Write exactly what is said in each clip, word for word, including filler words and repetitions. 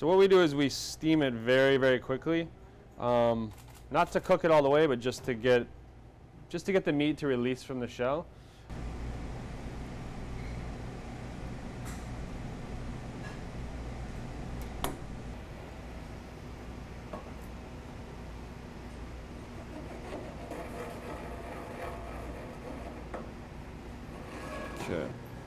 So what we do is we steam it very, very quickly. Um, not to cook it all the way, but just to get, just to get the meat to release from the shell. Okay.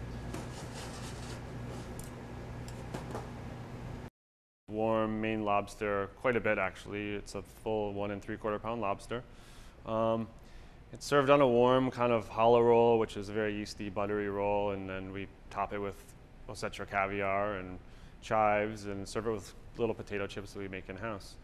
Warm Maine lobster, quite a bit actually. It's a full one and three quarter pound lobster. Um, it's served on a warm kind of hollow roll, which is a very yeasty, buttery roll, and then we top it with Ossetra caviar and chives and serve it with little potato chips that we make in-house.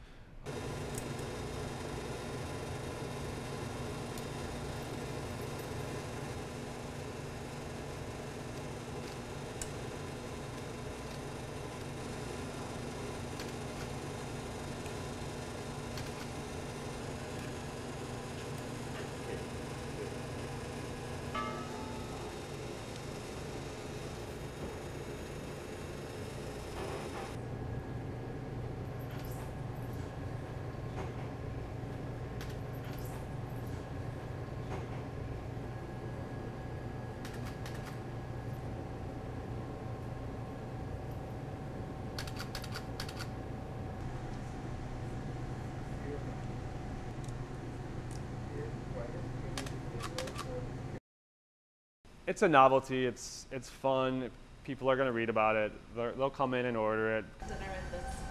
It's a novelty. It's it's fun. People are going to read about it. They're, they'll come in and order it. Dinner with this